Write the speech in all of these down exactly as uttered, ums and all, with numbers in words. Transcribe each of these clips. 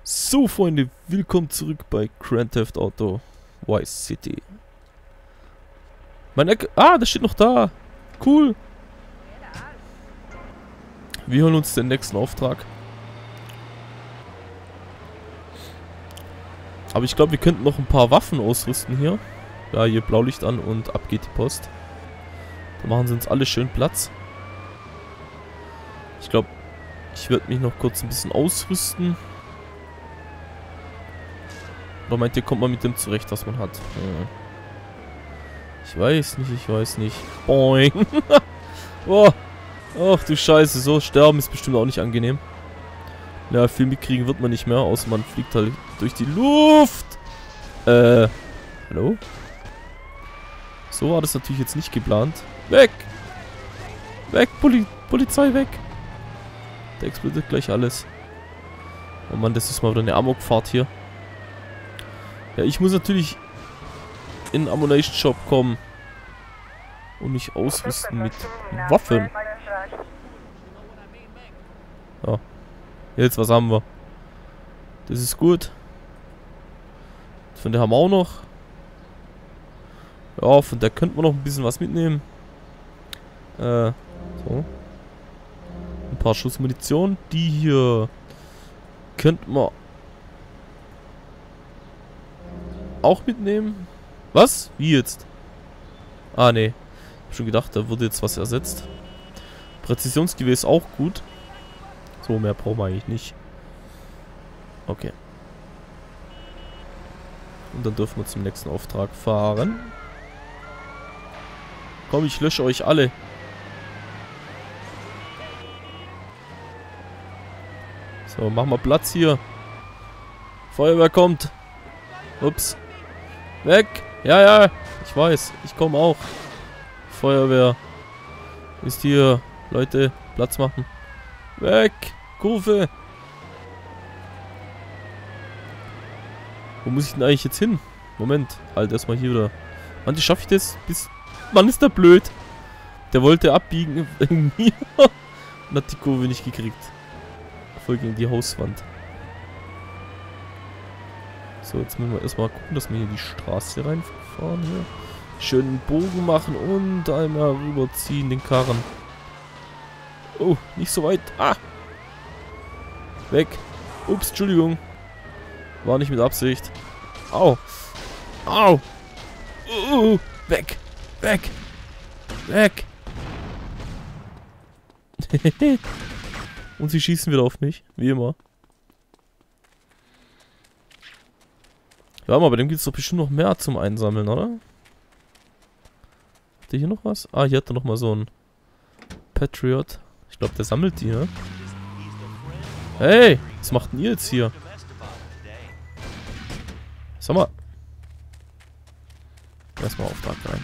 So, Freunde, willkommen zurück bei Grand Theft Auto Vice City. Mein Ecke. Ah, das steht noch da. Cool. Wir holen uns den nächsten Auftrag. Aber ich glaube, wir könnten noch ein paar Waffen ausrüsten hier. Ja, hier Blaulicht an und ab geht die Post. Da machen sie uns alle schön Platz. Ich glaube, ich werde mich noch kurz ein bisschen ausrüsten. Oder meint ihr, kommt man mit dem zurecht, was man hat? Hm. Ich weiß nicht, ich weiß nicht. Boing. Oh. Ach du Scheiße, so sterben ist bestimmt auch nicht angenehm. Ja, viel mitkriegen wird man nicht mehr, außer man fliegt halt durch die Luft. Äh, hallo? So war das natürlich jetzt nicht geplant. Weg! Weg, Poli Polizei, weg! Da explodiert gleich alles. Oh Mann, das ist mal wieder eine Amokfahrt hier. Ja, ich muss natürlich in den Ammunition Shop kommen und mich ausrüsten mit Waffen. Ja. Jetzt, was haben wir? Das ist gut. Von der haben wir auch noch. Ja, von der könnten wir noch ein bisschen was mitnehmen. Äh, so. Ein paar Schuss Munition. Die hier könnten wir auch mitnehmen. Was? Wie jetzt? Ah, nee. Ich hab schon gedacht, da wurde jetzt was ersetzt. Präzisionsgewehr ist auch gut. So, mehr brauchen wir eigentlich nicht. Okay. Und dann dürfen wir zum nächsten Auftrag fahren. Komm, ich lösche euch alle. So, machen wir Platz hier. Feuerwehr kommt. Ups. Weg. Ja, ja. Ich weiß. Ich komme auch. Feuerwehr. Ist hier. Leute, Platz machen. Weg. Kurve. Wo muss ich denn eigentlich jetzt hin? Moment. Halt erstmal hier wieder. Mann, wie schaffe ich das? Bis. Mann, ist der blöd. Der wollte abbiegen. Irgendwie. Und hat die Kurve nicht gekriegt. Voll gegen die Hauswand. So, jetzt müssen wir erstmal gucken, dass wir hier die Straße reinfahren. Hier. Schön einen Bogen machen und einmal rüberziehen den Karren. Oh, nicht so weit. Ah! Weg. Ups, Entschuldigung. War nicht mit Absicht. Au. Au. Uh, weg. Weg. Weg. Und sie schießen wieder auf mich. Wie immer. Ja, aber bei dem gibt es doch bestimmt noch mehr zum Einsammeln, oder? Hat der hier noch was? Ah, hier hat er noch mal so ein Patriot. Ich glaube, der sammelt die, ne? Hey, was macht denn ihr jetzt hier? Sag mal. Erstmal Auftrag rein.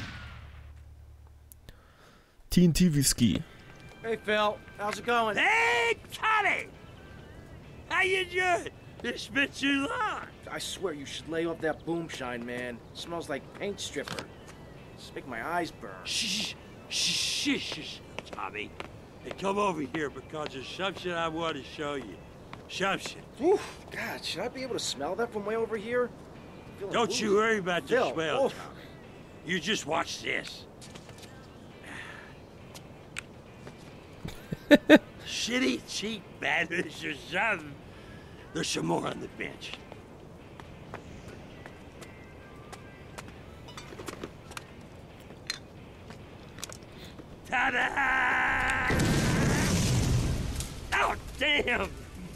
T N T Whisky. Hey Phil, how's it going? Hey, Toddy! How you doing? It's been too long. I swear you should lay off that boomshine, man. It smells like paint stripper. It's making my eyes burn. Shh, shh, shh, shh, Tommy. Hey, come over here because there's something I want to show you. Something. Oof, God, should I be able to smell that from way over here? Feeling Don't woozy. you worry about the Phil, smell, oof. Tommy. You just watch this. Shitty, cheap bandits or something. There's some more on the bench. Ta-da! Oh, damn!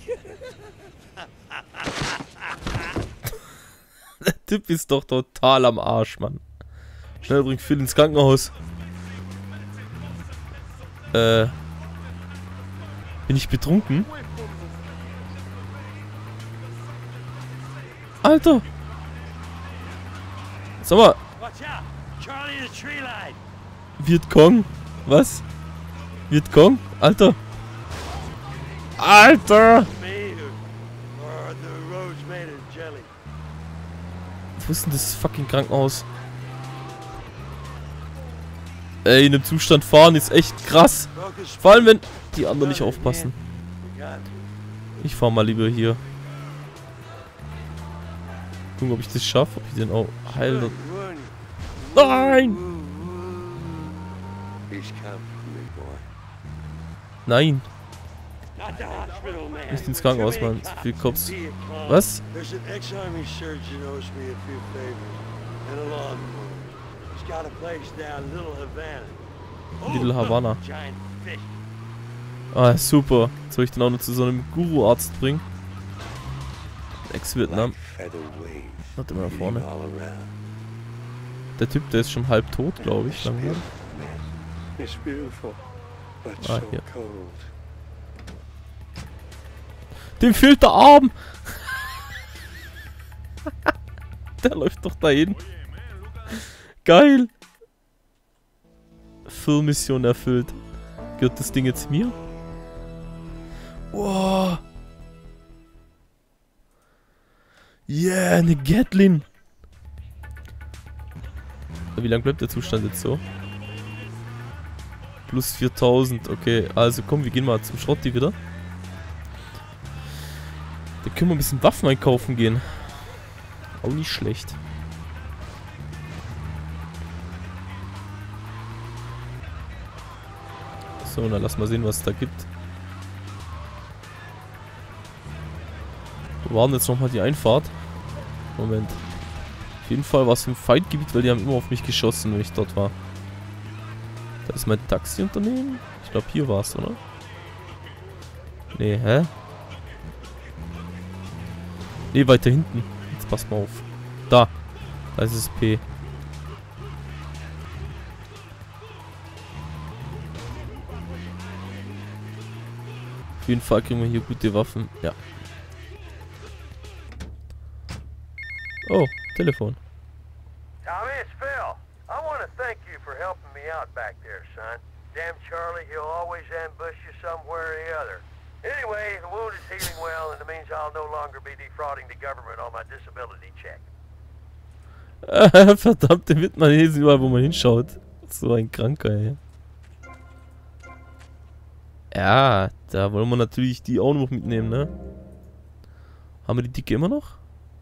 Der Typ ist doch total am Arsch, Mann. Schnell, bringt Phil ins Krankenhaus. Äh. Bin ich betrunken? Alter! Sag mal. Watch out! Charlie in the tree line! Vietcong? Was? Vietcong? Alter! Alter! Me or the roads made of jelly. Wo ist denn das fucking Krankenhaus? Ey, in dem Zustand fahren ist echt krass. Vor allem, wenn die anderen nicht aufpassen. Ich fahr mal lieber hier. Gucken, ob ich das schaffe, ob ich den auch heile. Run, run. Nein! He's coming for me, boy. Nein! Not the hospital, man. Nicht ins Krankenhaus, Too many Mann. Zu cops viel in Cops. Vietnam. Was? There's an ex-army surgeon owes me a few favors. And a lawnmower. He's got a place down in Little Havana. Oh, Little Havana. Giant fish. Ah, super. Jetzt soll ich den auch noch zu so einem Guru-Arzt bringen. Ex-Vietnam. Feather waves. Warte mal da vorne. all around. Der Typ, der ist schon halb tot, glaube ich. It's Langsam. beautiful, man. It's beautiful, but Ah, so hier. cold. Dem fehlt der Arm! Der läuft doch dahin. Geil! Füllmission erfüllt. Gehört das Ding jetzt mir? Wow! Yeah, eine Gatlin! Wie lange bleibt der Zustand jetzt so? Plus viertausend, okay. Also komm, wir gehen mal zum Schrotti wieder. Da können wir ein bisschen Waffen einkaufen gehen. Auch nicht schlecht. So, dann lass mal sehen, was es da gibt. Wir warten jetzt nochmal die Einfahrt. Moment. Auf jeden Fall war es im Feindgebiet, weil die haben immer auf mich geschossen, wenn ich dort war. Da ist mein Taxiunternehmen. Ich glaube, hier war es, oder? Nee, hä? Nee, weiter hinten. Jetzt pass mal auf. Da. Da ist es P. Auf jeden Fall kriegen wir hier gute Waffen. Ja. Oh, Telefon. Tommy, it's Phil. I want to thank you for helping me out back there, son. Damn Charlie, he'll always ambush you somewhere or the other. Anyway, the wound is healing well, and it means I'll no longer be defrauding the government on my disability check. Verdammte Wittmann, hier ist überall, wo man hinschaut. So ein Kranker, ey. Ja, da wollen wir natürlich die auch noch mitnehmen, ne? Haben wir die Dicke immer noch?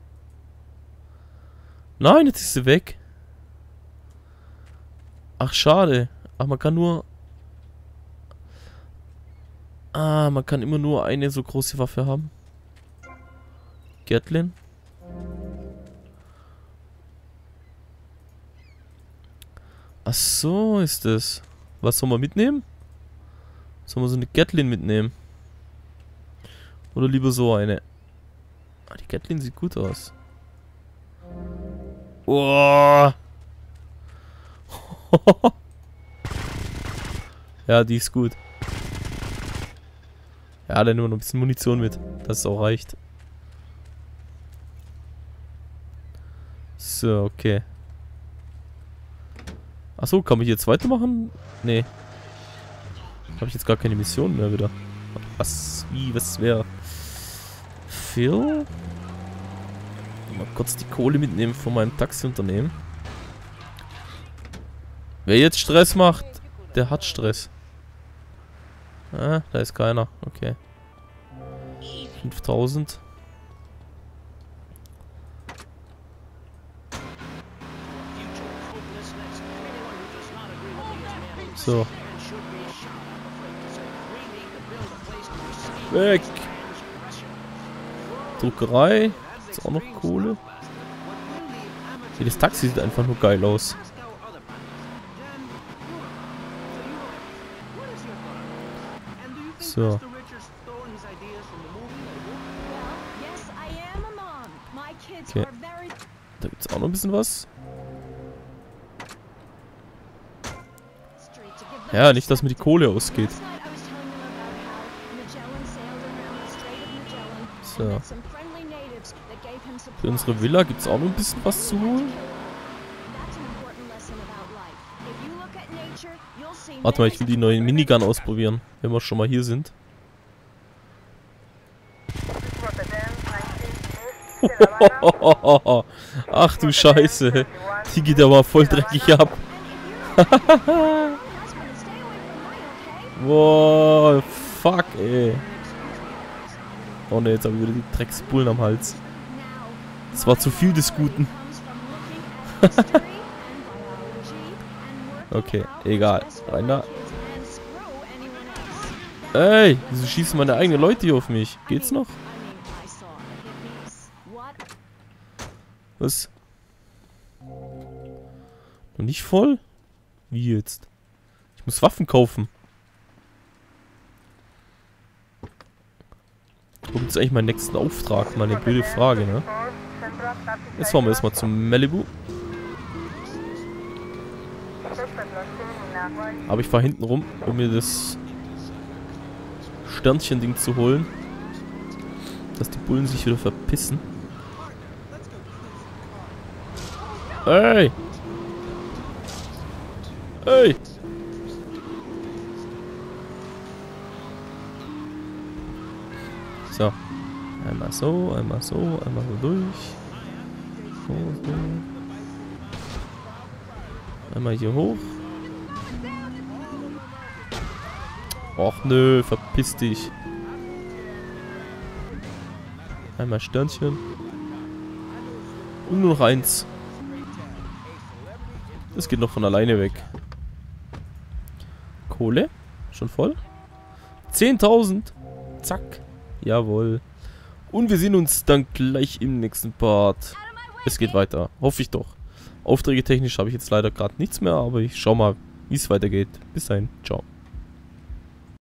Nein, jetzt ist sie weg. Ach, schade. Ach, man kann nur... Ah, man kann immer nur eine so große Waffe haben. Gatlin. Ach so ist das. Was soll man mitnehmen? Sollen wir so eine Gatlin mitnehmen? Oder lieber so eine? Ah, die Gatlin sieht gut aus. Oh. Ja, die ist gut. Ja, dann nehmen wir noch ein bisschen Munition mit, dass es auch reicht. So, okay. Achso, kann ich jetzt weitermachen? Nee. Habe ich jetzt gar keine Mission mehr wieder. Was? Wie? Was wäre? Phil? Mal kurz die Kohle mitnehmen von meinem Taxiunternehmen. Wer jetzt Stress macht, der hat Stress. Ah, da ist keiner. Okay. fünftausend. So. Weg. Druckerei. Ist auch noch Kohle. Nee, das Taxi sieht einfach nur geil aus. So. Okay. Da gibt es auch noch ein bisschen was. Ja, nicht, dass mir die Kohle ausgeht. So. Für unsere Villa gibt es auch noch ein bisschen was zu holen. Warte mal, ich will die neue Minigun ausprobieren, wenn wir schon mal hier sind. Ach du Scheiße. Die geht aber voll dreckig ab. Wow, fuck, ey. Oh ne, jetzt habe ich wieder die Drecksbullen am Hals. Das war zu viel des Guten. Okay, egal. Rein da. Ey, wieso schießen meine eigenen Leute hier auf mich? Geht's noch? Was? Noch nicht voll? Wie jetzt? Ich muss Waffen kaufen. Wo gibt's eigentlich meinen nächsten Auftrag? Mal eine blöde Frage, ne? Jetzt fahren wir erstmal zum Malibu. Aber ich fahre hinten rum, um mir das Sternchen-Ding zu holen. Dass die Bullen sich wieder verpissen. Ey! Ey! So. Einmal so, einmal so, einmal so durch. So, so. Einmal hier hoch. Och nö, verpiss dich. Einmal Sternchen. Und nur noch eins. Das geht noch von alleine weg. Kohle? Schon voll? zehntausend. Zack. Jawohl. Und wir sehen uns dann gleich im nächsten Part. Es geht weiter. Hoffe ich doch. Aufträge technisch habe ich jetzt leider gerade nichts mehr, aber ich schau mal, wie es weitergeht. Bis dahin. Ciao.